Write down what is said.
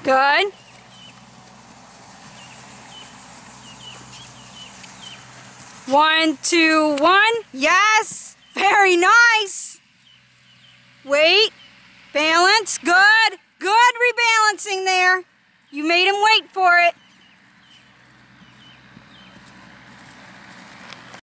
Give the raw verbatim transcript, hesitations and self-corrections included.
Good. One, two, one. Yes. Very nice. Wait. Balance. Good. Good rebalancing there. You made him wait for it.